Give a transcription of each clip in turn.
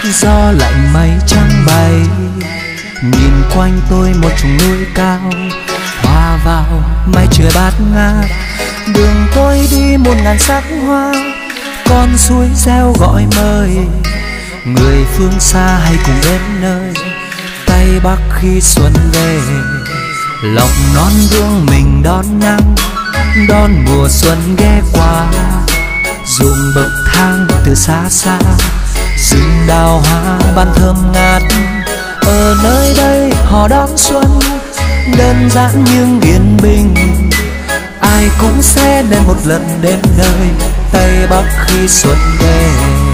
gió lạnh mây trắng bay. Nhìn quanh tôi một chùm núi cao hòa vào mây trời bát ngát. Đường tôi đi 1000 sắc hoa, con suối reo gọi mời. Người phương xa hay cùng đến nơi Tây Bắc khi xuân về. Lòng non vương mình đón nắng, đón mùa xuân ghé qua. Ruộng bậc thang từ xa xa, rừng đào hoa ban thơm ngát. Ở nơi đây họ đón xuân đơn giản nhưng yên bình. Ai cũng sẽ đến một lần đến nơi Tây Bắc khi xuân về.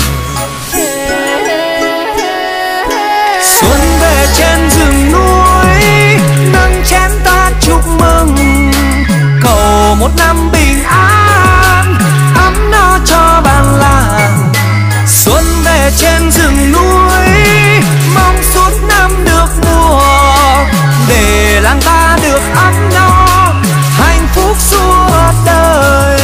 Xuân về trên rừng núi, nâng chén ta chúc mừng. Cầu một năm bình an, ấm no cho bản làng. Xuân về trên rừng núi, mong suốt năm được mùa. Để làng ta được ấm no, hạnh phúc suốt đời.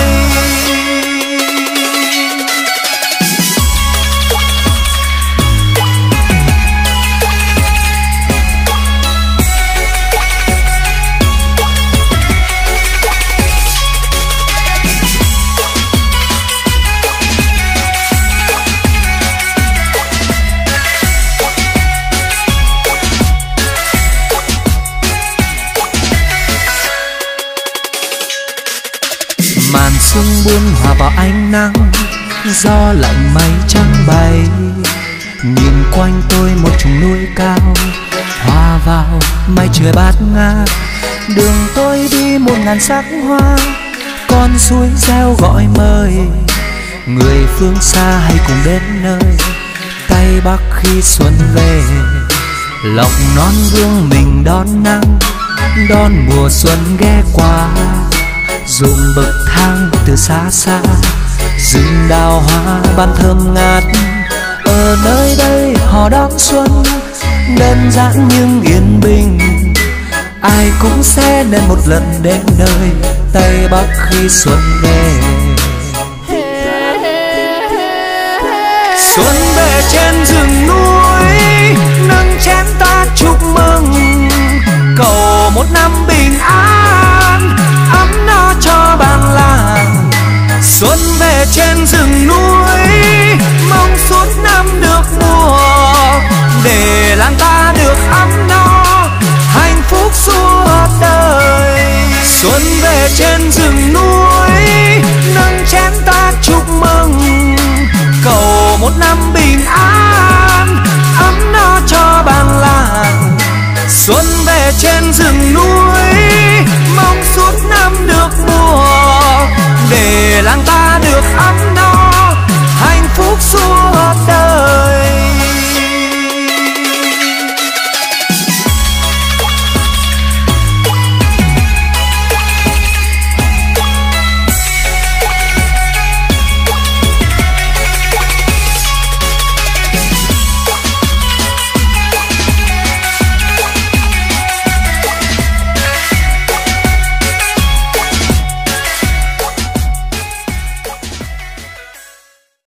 Màn sương buông hòa vào ánh nắng, gió lạnh mây trắng bay. Nhìn quanh tôi một chùm núi cao hòa vào mây trời bát ngát. Đường tôi đi 1000 sắc hoa, con suối reo gọi mời. Người phương xa hay cùng đến nơi Tây Bắc khi xuân về. Lòng non vương mình đón nắng, đón mùa xuân ghé qua. Ruộng bậc thang từ xa xa, rừng đào hoa ban thơm ngát. Ở nơi đây họ đón xuân đơn giản nhưng yên bình. Ai cũng sẽ đến một lần đến nơi Tây Bắc khi xuân về. Xuân về trên rừng núi, nâng chén ta chúc mừng. Cầu một năm bình an, ấm no cho bản làng. Xuân về trên rừng núi, mong suốt năm được mùa. Để làng ta được ấm no, hạnh phúc suốt đời. Xuân về trên rừng núi, nâng chén ta chúc mừng. Cầu một năm bình an,